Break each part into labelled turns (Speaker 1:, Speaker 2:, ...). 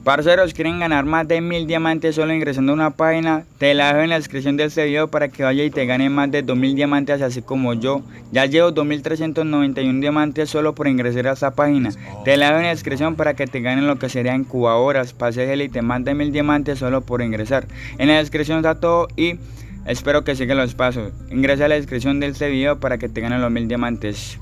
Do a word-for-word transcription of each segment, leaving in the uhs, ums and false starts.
Speaker 1: Parceros, quieren ganar más de mil diamantes solo ingresando a una página. Te la dejo en la descripción de este video para que vaya y te gane más de dos mil diamantes, así como yo. Ya llevo dos mil trescientos noventa y uno diamantes solo por ingresar a esta página. Te la dejo en la descripción para que te ganen lo que sería incubadoras, pases élite, más de mil diamantes solo por ingresar. En la descripción está todo y espero que sigan los pasos. Ingresa a la descripción de este video para que te ganen los mil diamantes.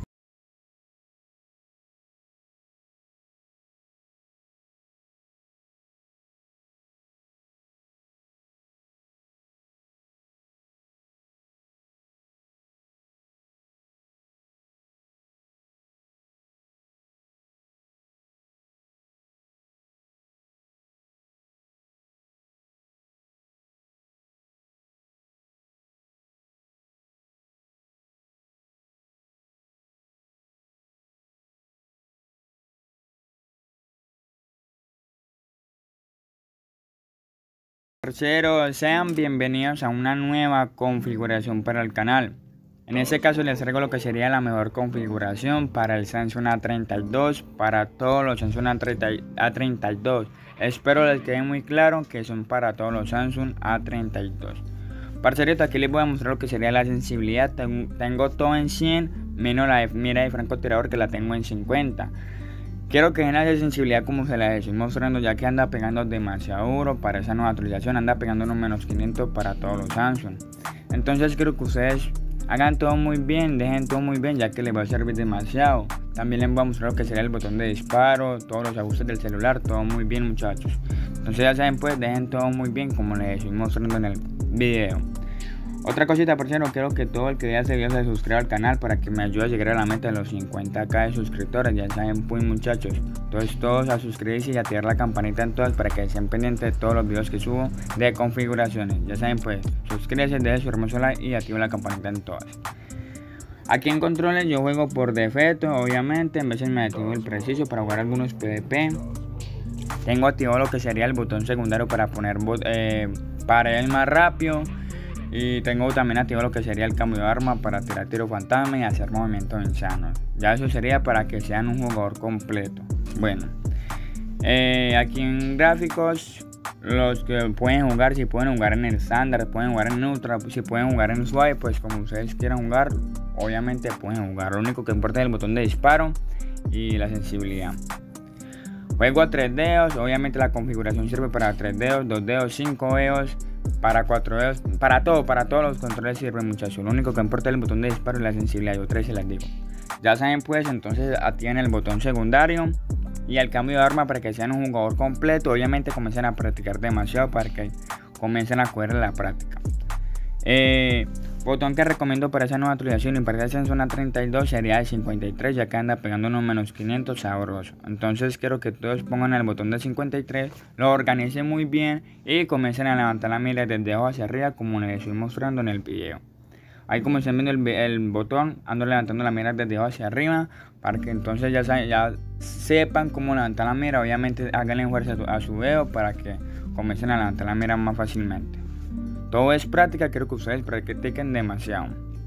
Speaker 1: Parceros, sean bienvenidos a una nueva configuración para el canal. En este caso les traigo lo que sería la mejor configuración para el Samsung A treinta y dos, para todos los Samsung A treinta y dos. Espero les quede muy claro que son para todos los Samsung A treinta y dos. Parceros, aquí les voy a mostrar lo que sería la sensibilidad. Tengo, tengo todo en cien, menos la mira de francotirador que la tengo en cincuenta. Quiero que vean la sensibilidad como se la estoy mostrando, ya que anda pegando demasiado duro para esa nueva actualización, anda pegando unos menos quinientos para todos los Samsung. Entonces quiero que ustedes hagan todo muy bien, dejen todo muy bien, ya que les va a servir demasiado. También les voy a mostrar lo que sería el botón de disparo, todos los ajustes del celular, todo muy bien, muchachos. Entonces ya saben, pues dejen todo muy bien como les estoy mostrando en el video. Otra cosita, parcero, quiero que todo el que vea este video se suscriba al canal para que me ayude a llegar a la meta de los cincuenta mil de suscriptores. Ya saben, pues muchachos, entonces todos a suscribirse y a activar la campanita en todas para que estén pendientes de todos los videos que subo de configuraciones. Ya saben, pues suscríbanse, dejen su hermoso like y activen la campanita en todas. Aquí en controles yo juego por defecto, obviamente, en veces me activo el preciso para jugar algunos PvP. Tengo activado lo que sería el botón secundario para poner eh, paredes más rápido. Y tengo también activado lo que sería el cambio de arma para tirar tiro fantasma y hacer movimientos insanos. Ya eso sería para que sean un jugador completo. Bueno, eh, aquí en gráficos, los que pueden jugar, si pueden jugar en el estándar, pueden jugar en neutral, si pueden jugar en suave, pues como ustedes quieran jugar, obviamente pueden jugar. Lo único que importa es el botón de disparo y la sensibilidad. Juego a tres dedos, obviamente la configuración sirve para tres dedos, dos dedos, cinco dedos, para cuatro dedos, para todo, para todos los controles sirve, muchachos. Lo único que importa es el botón de disparo y la sensibilidad, yo tres se las digo. Ya saben, pues entonces activen el botón secundario y el cambio de arma para que sean un jugador completo. Obviamente comiencen a practicar demasiado para que comiencen a coger la práctica. Eh, botón que recomiendo para esa nueva actualización y para el Samsung A treinta y dos sería el cincuenta y tres, ya que anda pegando unos menos quinientos sabroso. Entonces quiero que todos pongan el botón de cincuenta y tres, lo organicen muy bien y comiencen a levantar la mira desde abajo hacia arriba como les estoy mostrando en el video. Ahí como están viendo el, el botón, ando levantando la mira desde abajo hacia arriba para que entonces ya, saben, ya sepan cómo levantar la mira. Obviamente háganle fuerza a su, a su dedo para que comiencen a levantar la mira más fácilmente. Todo es práctica, quiero que ustedes practiquen demasiado.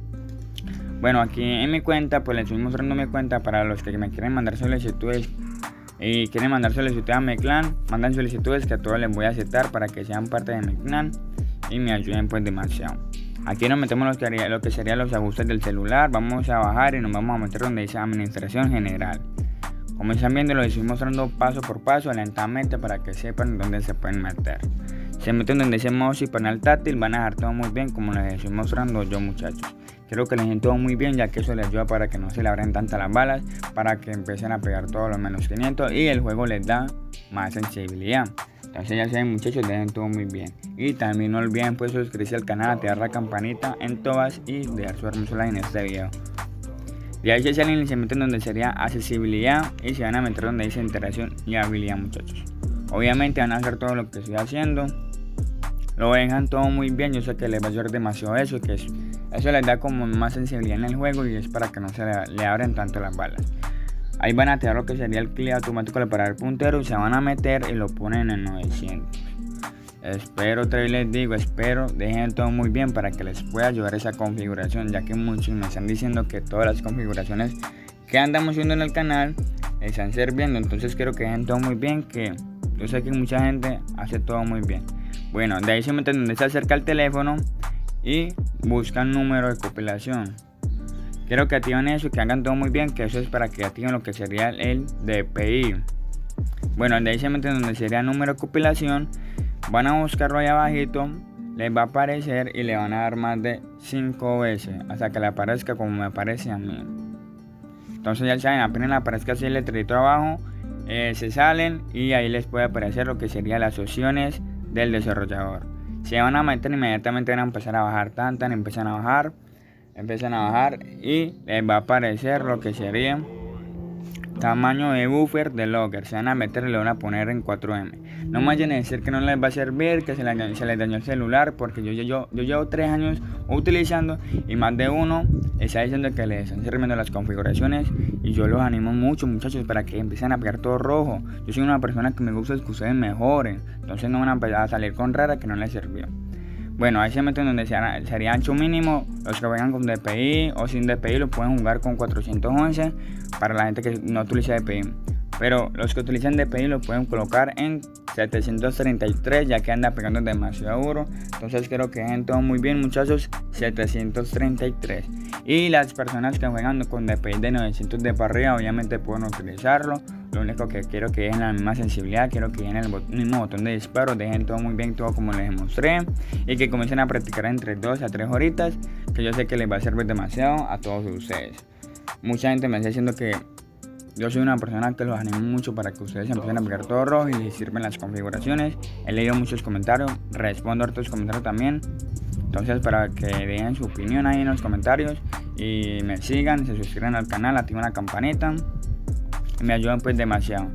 Speaker 1: Bueno, aquí en mi cuenta, pues les estoy mostrando mi cuenta para los que me quieren mandar solicitudes y quieren mandar solicitudes a mi clan. Mandan solicitudes que a todos les voy a aceptar para que sean parte de mi clan y me ayuden pues demasiado. Aquí nos metemos lo que, haría, lo que serían los ajustes del celular. Vamos a bajar y nos vamos a meter donde dice administración general. Como están viendo, lo estoy mostrando paso por paso, lentamente, para que sepan dónde se pueden meter. Se meten donde dice mouse y panel táctil, van a dejar todo muy bien como les estoy mostrando yo, muchachos. Quiero que les den todo muy bien, ya que eso les ayuda para que no se le abran tantas las balas, para que empiecen a pegar todos los menos quinientos y el juego les da más sensibilidad. Entonces ya saben, muchachos, dejen todo muy bien. Y también no olviden pues suscribirse al canal, activar la campanita en todas y dejar su hermoso like en este video. De ahí se salen y se meten donde sería accesibilidad y se van a meter donde dice interacción y habilidad, muchachos. Obviamente van a hacer todo lo que estoy haciendo. Lo dejan todo muy bien, yo sé que les va a ayudar demasiado eso, que es, eso les da como más sensibilidad en el juego y es para que no se le, le abren tanto las balas. Ahí van a tener lo que sería el clic automático de parar el puntero y se van a meter y lo ponen en novecientos. Espero, otra vez les digo, espero dejen todo muy bien para que les pueda ayudar esa configuración, ya que muchos me están diciendo que todas las configuraciones que andamos haciendo en el canal están sirviendo. Entonces quiero que dejen todo muy bien, que yo sé que mucha gente hace todo muy bien. Bueno, de ahí se meten donde se acerca el teléfono y buscan número de compilación. Quiero que activen eso, que hagan todo muy bien, que eso es para que activen lo que sería el D P I. Bueno, de ahí se meten donde sería número de compilación, van a buscarlo ahí abajito, les va a aparecer y le van a dar más de cinco veces hasta que le aparezca como me aparece a mí. Entonces ya saben, apenas le aparezca así el letrerito abajo, eh, se salen y ahí les puede aparecer lo que serían las opciones del desarrollador. Se van a meter, inmediatamente van a empezar a bajar, tan tan empiezan a bajar, empiezan a bajar y les va a aparecer lo que sería tamaño de buffer de Logger. Se van a meter y le van a poner en cuatro eme. No me vayan a decir que no les va a servir, que se les, se les dañó el celular, porque yo, yo, yo, yo llevo tres años utilizando y más de uno está diciendo que les están sirviendo las configuraciones, y yo los animo mucho, muchachos, para que empiecen a pegar todo rojo. Yo soy una persona que me gusta que ustedes mejoren, entonces no van a empezar a salir con rara que no les sirvió. Bueno, ahí se meten donde sería ancho mínimo. Los que vengan con D P I o sin D P I lo pueden jugar con cuatrocientos once para la gente que no utiliza D P I. Pero los que utilizan D P I lo pueden colocar en setecientos treinta y tres, ya que anda pegando demasiado duro. Entonces quiero que dejen todo muy bien, muchachos, setecientos treinta y tres. Y las personas que juegan con D P I de novecientos de para arriba obviamente pueden utilizarlo. Lo único que quiero que dejen la misma sensibilidad, quiero que dejen el bot mismo botón de disparo, dejen todo muy bien, todo como les mostré, y que comiencen a practicar entre dos a tres horitas, que yo sé que les va a servir demasiado a todos ustedes. Mucha gente me está diciendo que yo soy una persona que los animo mucho para que ustedes empiecen a pegar todo rojo y les sirven las configuraciones. He leído muchos comentarios, respondo a otros comentarios también. Entonces, para que dejen su opinión ahí en los comentarios y me sigan, se suscriban al canal, activen la campanita y me ayudan pues demasiado.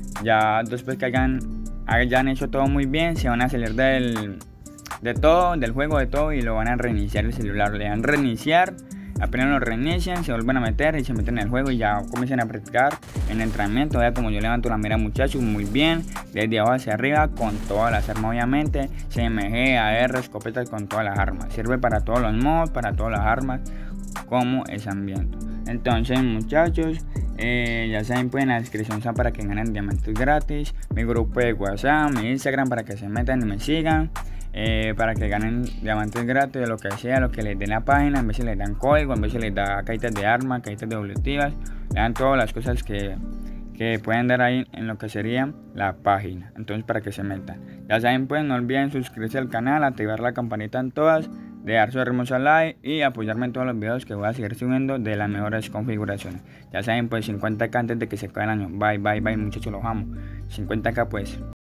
Speaker 1: Ya después que hayan, hayan hecho todo muy bien, se van a salir del, de todo, del juego, de todo, y lo van a reiniciar el celular. Le dan reiniciar. Apenas lo reinician, se vuelven a meter y se meten en el juego y ya comienzan a practicar en el entrenamiento. Vea como yo levanto la mira, muchachos, muy bien, desde abajo hacia arriba, con todas las armas obviamente, C M G, A R, escopetas, con todas las armas. Sirve para todos los mods, para todas las armas, como es ambiente. Entonces, muchachos, eh, ya saben, pues en la descripción está para que ganen diamantes gratis, mi grupo de WhatsApp, mi Instagram, para que se metan y me sigan. Eh, para que ganen diamantes gratis, de lo que sea, lo que les den la página. En vez de les dan código, en vez de les da cajitas de armas, cajitas de evolutivas, le dan todas las cosas que, que pueden dar ahí en lo que sería la página. Entonces, para que se metan, ya saben, pues no olviden suscribirse al canal, activar la campanita en todas, dejar su hermosa like y apoyarme en todos los videos que voy a seguir subiendo de las mejores configuraciones. Ya saben, pues cincuenta k antes de que se acabe el año. Bye, bye, bye, muchachos, los amo. cincuenta k pues.